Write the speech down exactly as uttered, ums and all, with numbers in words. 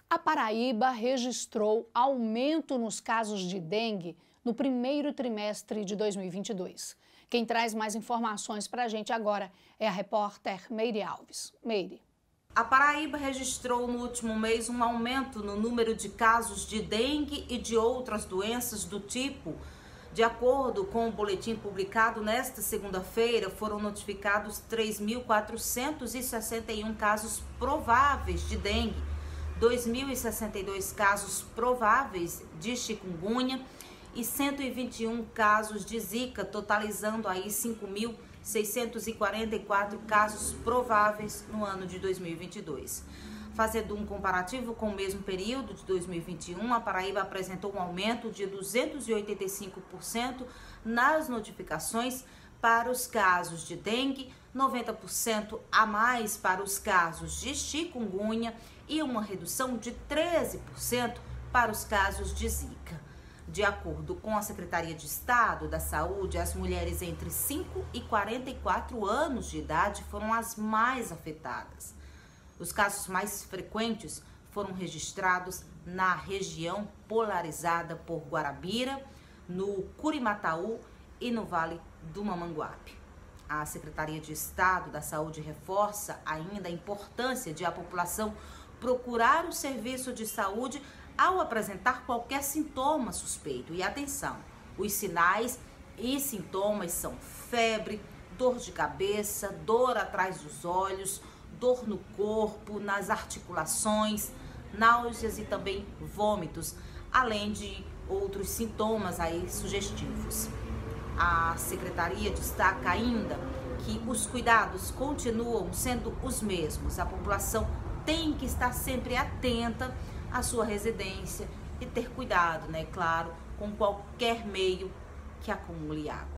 A Paraíba registrou aumento nos casos de dengue no primeiro trimestre de dois mil e vinte e dois. Quem traz mais informações para a gente agora é a repórter Meire Alves. Meire. A Paraíba registrou no último mês um aumento no número de casos de dengue e de outras doenças do tipo. De acordo com o boletim publicado nesta segunda-feira, foram notificados três mil quatrocentos e sessenta e um casos prováveis de dengue, dois mil e sessenta e dois casos prováveis de chikungunya e cento e vinte e um casos de zika, totalizando aí cinco mil seiscentos e quarenta e quatro casos prováveis no ano de dois mil e vinte e dois. Fazendo um comparativo com o mesmo período de dois mil e vinte e um, a Paraíba apresentou um aumento de duzentos e oitenta e cinco por cento nas notificações para os casos de dengue, noventa por cento a mais para os casos de chikungunya e uma redução de treze por cento para os casos de zika. De acordo com a Secretaria de Estado da Saúde, as mulheres entre cinco e quarenta e quatro anos de idade foram as mais afetadas. Os casos mais frequentes foram registrados na região polarizada por Guarabira, no Curimataú e no Vale do Mamanguape. A Secretaria de Estado da Saúde reforça ainda a importância de a população procurar o serviço de saúde ao apresentar qualquer sintoma suspeito. E atenção, os sinais e sintomas são febre, dor de cabeça, dor atrás dos olhos, dor no corpo, nas articulações, náuseas e também vômitos, além de outros sintomas aí sugestivos. A Secretaria destaca ainda que os cuidados continuam sendo os mesmos. A população tem que estar sempre atenta à sua residência e ter cuidado, né, claro, com qualquer meio que acumule água.